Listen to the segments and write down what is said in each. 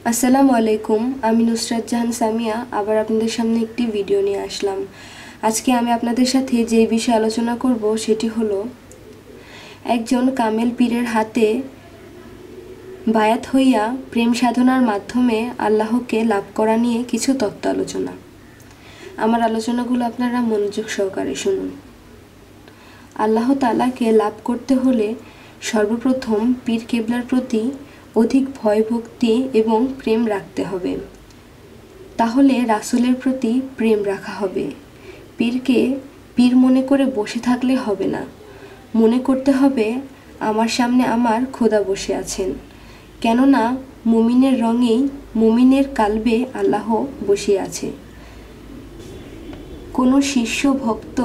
আসসালামু আলাইকুম। আমি নুসরাত জাহান সামিয়া আবার আপনাদের সামনে একটি ভিডিও নিয়ে আসলাম। আজকে আমি আপনাদের সাথে যে বিষয়ে আলোচনা করব সেটি হলো একজন কামেল পীরের হাতে বায়াত হইয়া প্রেম সাধনার মাধ্যমে আল্লাহকে লাভ করা নিয়ে কিছু তত্ত্ব আলোচনা। আমার আলোচনাগুলো আপনারা মনোযোগ সহকারে শুনুন। আল্লাহ তাআলাকে লাভ করতে হলে সর্বপ্রথম পীর কেবলার প্রতি অধিক ভয় ভক্তি এবং প্রেম রাখতে হবে। তাহলে রাসূলের প্রতি প্রেম রাখা হবে। পীরকে পীর মনে করে বসে থাকলে হবে না, মনে করতে হবে আমার সামনে আমার খোদা বসে আছেন। কেননা মুমিনের রঙেই মুমিনের কালবে আল্লাহ বসে আছে। কোনো শিষ্য ভক্ত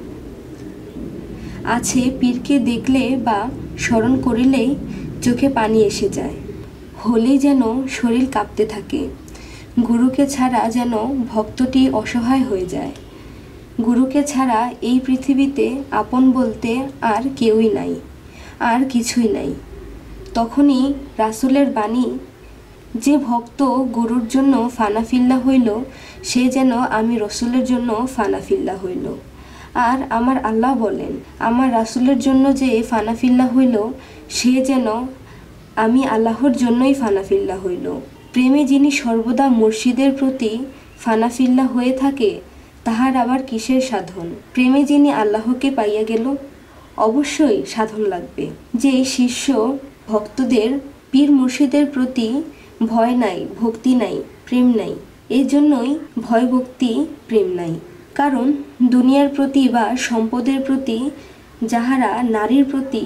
আছে পীরকে দেখলে বা স্মরণ করিলেই চোখে পানি এসে যায়, হলেই যেন শরীর কাঁপতে থাকে। গুরুকে ছাড়া যেন ভক্তটি অসহায় হয়ে যায়। গুরুকে ছাড়া এই পৃথিবীতে আপন বলতে আর কেউই নাই, আর কিছুই নাই। তখনই রাসূলের বাণী, যে ভক্ত গুরুর জন্য ফানাফিল্লা হইল সে যেন আমি রসুলের জন্য ফানাফিল্লা হইল। আর আমার আল্লাহ বলেন, আমার রাসূলের জন্য যে ফানাফিল্লা হইল সে যেন আমি আল্লাহর জন্যই ফানাফিল্লা হইল। প্রেমে যিনি সর্বদা মুর্শিদের প্রতি ফানাফিল্লা হয়ে থাকে তাহার আবার কিসের সাধন? প্রেমে যিনি আল্লাহকে পাইয়া গেল, অবশ্যই সাধন লাগবে। যে শিষ্য ভক্তদের পীর মুর্শিদের প্রতি ভয় নাই, ভক্তি নাই, প্রেম নাই, এই জন্যই ভয় ভক্তি প্রেম নাই। কারণ দুনিয়ার প্রতি বা সম্পদের প্রতি যাহারা নারীর প্রতি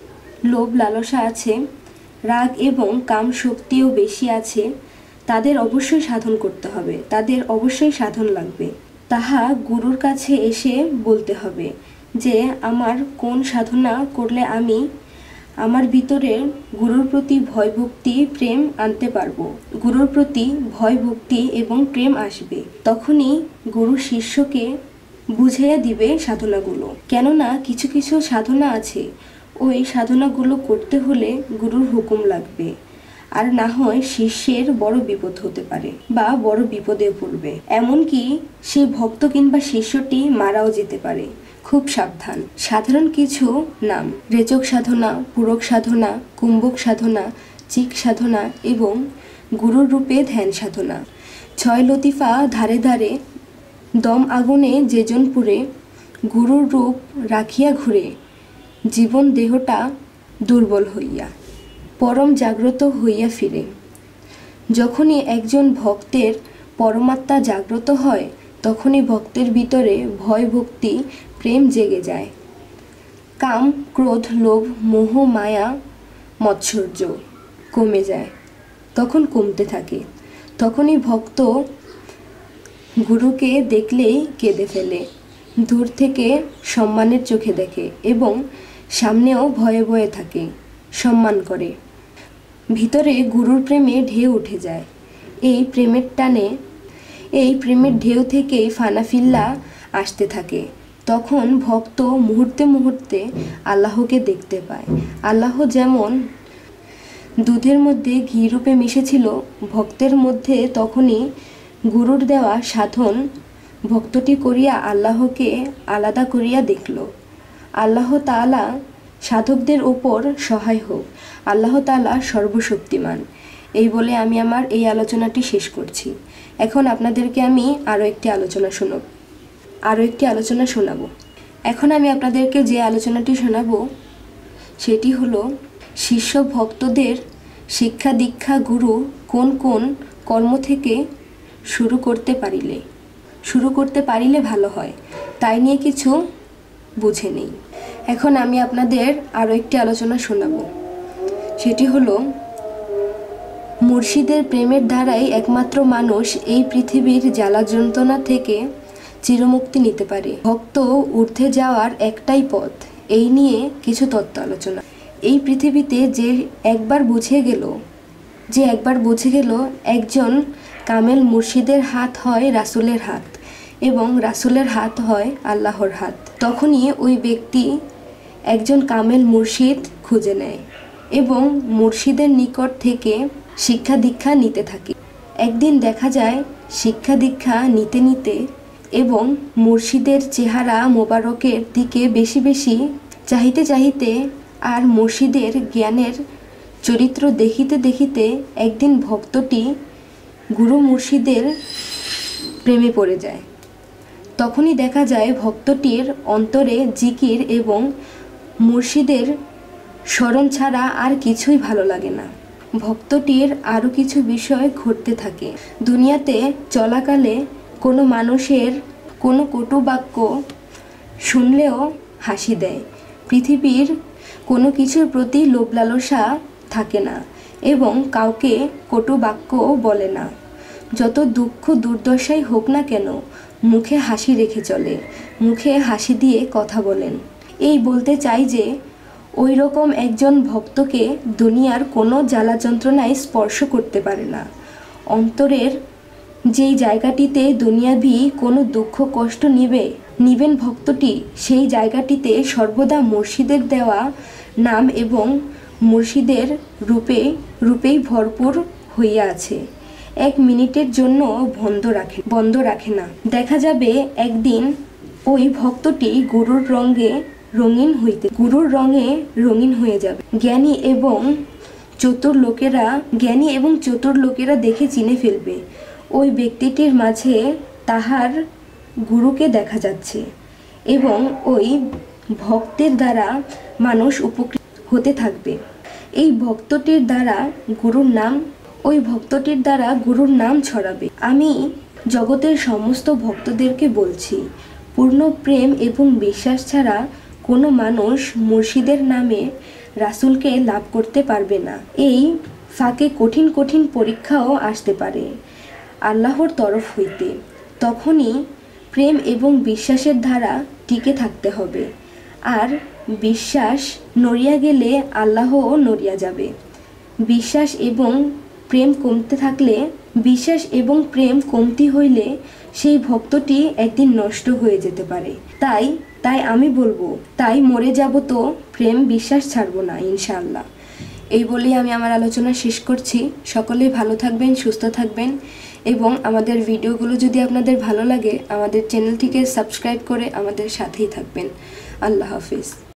লোভ লালসা আছে, রাগ এবং কাম শক্তিও বেশি আছে, তাদের অবশ্যই সাধন করতে হবে, তাদের অবশ্যই সাধন লাগবে। তাহা গুরুর কাছে এসে বলতে হবে যে আমার কোন সাধনা করলে আমি আমার ভিতরে গুরুর প্রতি ভয় ভক্তি প্রেম আনতে পারবো। গুরুর প্রতি ভয় ভক্তি এবং প্রেম আসবে, তখনই গুরু শিষ্যকে বুঝাইয়া দিবে সাধনাগুলো। কেননা কিছু কিছু সাধনা আছে, ওই সাধনাগুলো করতে হলে গুরুর হুকুম লাগবে, আর না হয় শিষ্যের বড় বিপদ হতে পারে বা বড় বিপদে পড়বে। এমনকি সেই ভক্ত কিংবা শিষ্যটি মারাও যেতে পারে। খুব সাবধান। সাধারণ কিছু নাম: রেচক সাধনা, পূরক সাধনা, কুম্ভক সাধনা, চিক সাধনা এবং গুরুর রূপে ধ্যান সাধনা। 6 লতিফা ধারে ধারে, দম আগুনে যেজন পুরে, গুরুর রূপ রাখিয়া ঘুরে, জীবন দেহটা দুর্বল হইয়া পরম জাগ্রত হইয়া ফিরে। যখনই একজন ভক্তের পরমাত্মা জাগ্রত হয় তখনই ভক্তের ভিতরে ভয় ভক্তি প্রেম জেগে যায়। কাম ক্রোধ লোভ মোহ মায়া মৎসর্য কমে যায়, তখন কমতে থাকে। তখনই ভক্ত গুরুকে দেখলেই কেঁদে ফেলে, দূর থেকে সম্মানের চোখে দেখে এবং সামনেও ভয়ে ভয়ে থাকে, সম্মান করে। ভিতরে গুরুর প্রেমে ঢেউ উঠে যায়। এই প্রেমের টানে, এই প্রেমের ঢেউ থেকেই ফানাফিল্লা আসতে থাকে। তখন ভক্ত মুহূর্তে মুহূর্তে আল্লাহকে দেখতে পায়। আল্লাহ যেমন দুধের মধ্যে ঘি রূপে মিশেছিল ভক্তের মধ্যে, তখনই গুরুর দেওয়া সাধন ভক্তটি করিয়া আল্লাহকে আলাদা করিয়া দেখল। আল্লাহ তাআলা সাধকদের ওপর সহায় হোক। আল্লাহ তাআলা সর্বশক্তিমান। এই বলে আমি আমার এই আলোচনাটি শেষ করছি। এখন আপনাদেরকে আমি আরও একটি আলোচনা শোনাবো। এখন আমি আপনাদেরকে যে আলোচনাটি শোনাবো সেটি হলো শিষ্য ভক্তদের শিক্ষা দীক্ষা গুরু কোন কোন কর্ম থেকে শুরু করতে পারিলে ভালো হয়, তাই নিয়ে কিছু বুঝে নেই। এখন আমি আপনাদের আরও একটি আলোচনা শোনাবো, সেটি হলো মুর্শিদের প্রেমের দ্বারাই একমাত্র মানুষ এই পৃথিবীর জ্বালা যন্ত্রণা থেকে চিরমুক্তি নিতে পারে। ভক্ত ঊর্ধ্বে যাওয়ার একটাই পথ, এই নিয়ে কিছু তত্ত্ব আলোচনা। এই পৃথিবীতে যে একবার বুঝে গেল একজন কামেল মুর্শিদের হাত হয় রাসূলের হাত এবং রাসূলের হাত হয় আল্লাহর হাত, তখনই ওই ব্যক্তি একজন কামেল মুর্শিদ খুঁজে নেয় এবং মুর্শিদের নিকট থেকে শিক্ষা দীক্ষা নিতে থাকে। একদিন দেখা যায় শিক্ষা দীক্ষা নিতে নিতে এবং মুর্শিদের চেহারা মোবারকের দিকে বেশি বেশি চাহিতে চাহিতে আর মুর্শিদের জ্ঞানের চরিত্র দেখিতে দেখিতে একদিন ভক্তটি গুরু মুর্শিদের প্রেমে পড়ে যায়। তখনই দেখা যায় ভক্তটির অন্তরে জিকির এবং মুর্শিদের স্মরণ ছাড়া আর কিছুই ভালো লাগে না। ভক্তটির আরও কিছু বিষয় ঘটতে থাকে। দুনিয়াতে চলাকালে কোনো মানুষের কোনো কটু বাক্য শুনলেও হাসি দেয়। পৃথিবীর কোনো কিছুর প্রতি লোভ লালসা থাকে না এবং কাউকে কটু বাক্য বলে না। যত দুঃখ দুর্দশাই হোক না কেন মুখে হাসি রেখে চলে, মুখে হাসি দিয়ে কথা বলেন। এই বলতে চাই যে ওই রকম একজন ভক্তকে দুনিয়ার কোনো জ্বালা যন্ত্রণায় স্পর্শ করতে পারে না। অন্তরের যেই জায়গাটিতে দুনিয়াভি কোনো দুঃখ কষ্ট নিবেন ভক্তটি, সেই জায়গাটিতে সর্বদা মুর্শিদের দেওয়া নাম এবং মুর্শিদের রূপেই ভরপুর হইয়া আছে। এক মিনিটের জন্য বন্ধ রাখে না। দেখা যাবে একদিন ওই ভক্তটি গুরুর রঙে রঙিন হয়ে যাবে। জ্ঞানী এবং চতুর লোকেরা দেখে চিনে ফেলবে ওই ব্যক্তিটির মাঝে তাহার গুরুকে দেখা যাচ্ছে এবং ওই ভক্তের দ্বারা মানুষ উপকৃত হতে থাকবে। এই ভক্তটির দ্বারা গুরুর নাম ছড়াবে। আমি জগতের সমস্ত ভক্তদেরকে বলছি, পূর্ণ প্রেম এবং বিশ্বাস ছাড়া কোনো মানুষ মুর্শিদের নামে রাসূলকে লাভ করতে পারবে না। এই ফাঁকে কঠিন কঠিন পরীক্ষাও আসতে পারে আল্লাহর তরফ হইতে। তখনই প্রেম এবং বিশ্বাসের ধারা টিকে থাকতে হবে। আর বিশ্বাস নড়িয়া গেলে আল্লাহও নড়িয়া যাবে। বিশ্বাস এবং প্রেম কমতি হইলে সেই ভক্তটি একদিন নষ্ট হয়ে যেতে পারে। তাই আমি বলবো, তাই মরে যাব তো প্রেম বিশ্বাস ছাড়বো না ইনশাআল্লাহ। এই বলেই আমি আমার আলোচনা শেষ করছি। সকলেই ভালো থাকবেন, সুস্থ থাকবেন এবং আমাদের ভিডিওগুলো যদি আপনাদের ভালো লাগে আমাদের চ্যানেলটিকে সাবস্ক্রাইব করে আমাদের সাথেই থাকবেন। আল্লাহ হাফিজ।